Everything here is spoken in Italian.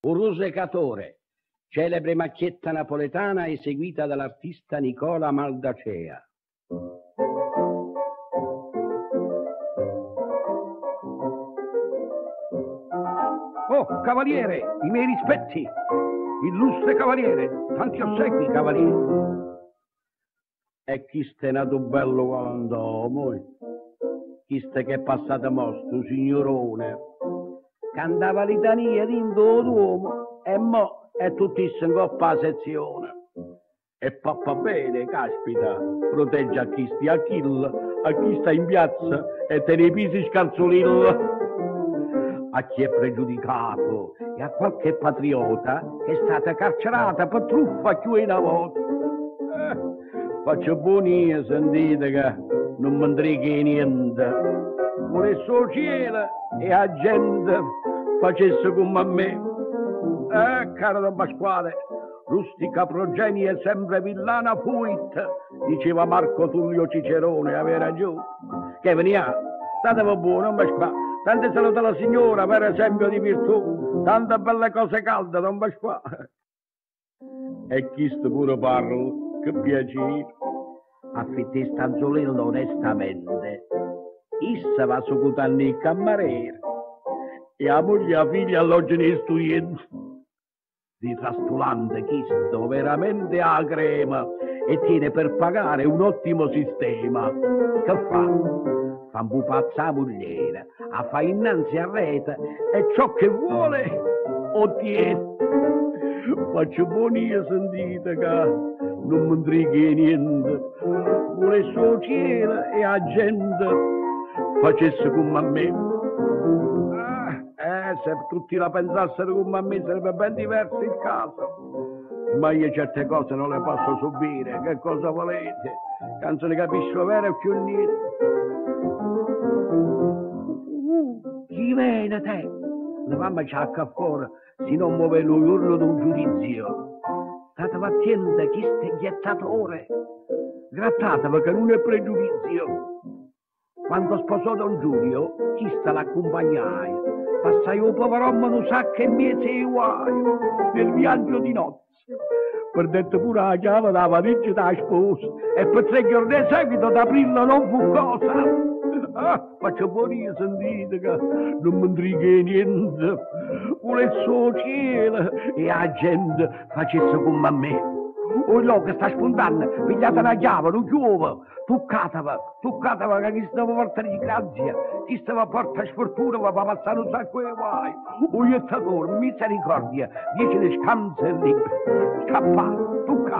Un rosecatore, celebre macchietta napoletana eseguita dall'artista Nicola Maldacea. Oh, cavaliere, i miei rispetti! Illustre cavaliere, tanti ossequi, cavaliere! E chi ste nato bello quando moi? Chi ste che è passato mosto, signorone? Cantava litania d'indo d'uomo e mo' è tuttissimo in coppa sezione. E papà bene, caspita, protegge a chi stia a kill, a chi sta in piazza e te ne pisi scarzolillo. A chi è pregiudicato e a qualche patriota che è stata carcerata per truffa più di una volta. Faccio buoni, sentite che non mi intrighi niente. Volesse il cielo e la gente facesse come a me. Caro Don Pasquale, rustica progenie sempre villana fuit, diceva Marco Tullio Cicerone, aveva ragione. Che veniamo, statevi buoni, Don Pasquale. Tante salute alla signora, per esempio di virtù, tante belle cose calde, Don Pasquale. E chi sto pure parlo, che piacere. Affitti stanzolino onestamente. Issa va su cutanni il cameriere e la moglie e la figlia alloggiano gli studenti. Di trastulante chi sto veramente a crema e tiene per pagare un ottimo sistema. Che fa? Fa un pupazza la mogliere, a fa innanzi a rete e ciò che vuole ottiene. Faccio buoni, sentite che non mi intrighi niente. Vuole solo cielo e la gente facesse come a me. Se tutti la pensassero come a me sarebbe ben diverso il caso. Ma io certe cose non le posso subire. Che cosa volete? Che non se ne capisce vero e più niente. Chi viene te? La mamma c'ha fuori, se non muove l'urlo di un giudizio. State paziente, chi sta ghiettatore? Grattate perché non è pregiudizio. Quando sposò Don Giulio, chi sta l'accompagnai? Passai un pover'uomo non sa che miese i guai nel viaggio di nozze. Perdette pure la chiave da valigia da sposa e per 3 giorni di seguito ad aprirla non fu cosa. Faccio buoni, sentite che non mi intrighi niente. Vuole solo cielo e la gente facesse come a me. O là che sta spuntando, pigliate una chiave, non chiuve, toccateva che chi stava portando di grazia, chi stava portando sfortuna va a passare un sacco di guai. O iettatore, misericordia, 10 le scanse libere, scappa,